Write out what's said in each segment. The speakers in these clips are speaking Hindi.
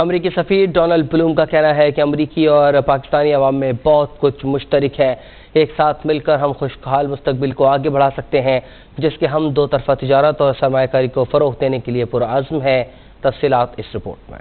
अमरीकी सफ़ीर डोनाल्ड ब्लूम का कहना है कि अमरीकी और पाकिस्तानी अवाम में बहुत कुछ मुश्तरक है। एक साथ मिलकर हम खुशहाल मुस्तकबिल को आगे बढ़ा सकते हैं, जिसके हम दो तरफ़ा तिजारत और सरमायाकारी को फ़रोग़ देने के लिए पुरअज़्म हैं। तफ़सीलात इस रिपोर्ट में।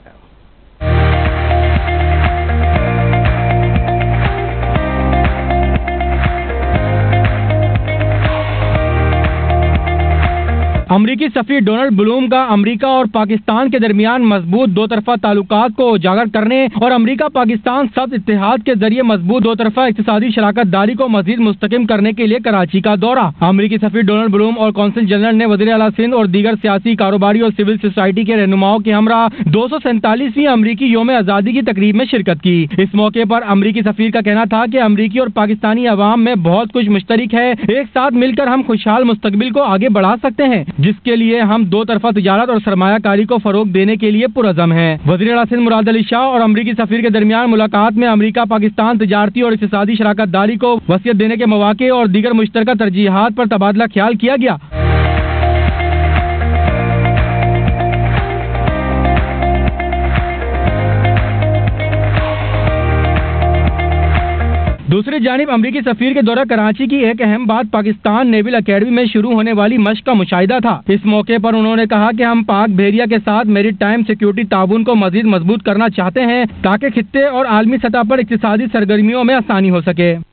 अमरीकी सफ़ीर डोनाल्ड ब्लूम का अमरीका और पाकिस्तान के दरमियान मजबूत दो तरफा ताल्लुकात को उजागर करने और अमरीका पाकिस्तान सख्त इत्तेहाद के जरिए मजबूत दो तरफा इक़्तिसादी शराकत दारी को मजीद मुस्तकिम करने के लिए कराची का दौरा। अमरीकी सफ़ीर डोनाल्ड ब्लूम और कौंसिल जनरल ने वज़ीर आला सिंध और दीगर सियासी, कारोबारी और सिविल सोसाइटी के रहनुमाओं के हमरा 247वीं अमरीकी योम आज़ादी की तकरीब में शिरकत की। इस मौके पर अमरीकी सफ़ीर का कहना था कि अमरीकी और पाकिस्तानी अवाम में बहुत कुछ मुश्तरक है। एक साथ मिलकर हम खुशहाल मुस्तकबिल को आगे बढ़ा सकते हैं, जिसके लिए हम दो तरफा तिजारत और सरमायाकारी को फरोग देने के लिए पुरअज़्म हैं। वज़ीर आला सिंध मुराद अली शाह और अमरीकी सफ़ीर के दरमियान मुलाकात में अमरीका पाकिस्तान तिजारती और इक़्तिसादी शराकत दारी को वसीयत देने के मौके और दीगर मुश्तरका तरजीहात पर तबादला ख्याल किया गया। दूसरी जानिब अमरीकी सफ़ीर के दौरा कराची की एक अहम बात पाकिस्तान नेवल अकेडमी में शुरू होने वाली मशक़ का मुशाहिदा था। इस मौके पर उन्होंने कहा कि हम पाक बहरिया के साथ मैरीटाइम सिक्योरिटी ताउन को मजीद मजबूत करना चाहते हैं, ताकि खित्ते और आलमी सतह पर इक़्तिसादी सरगर्मियों में आसानी हो सके।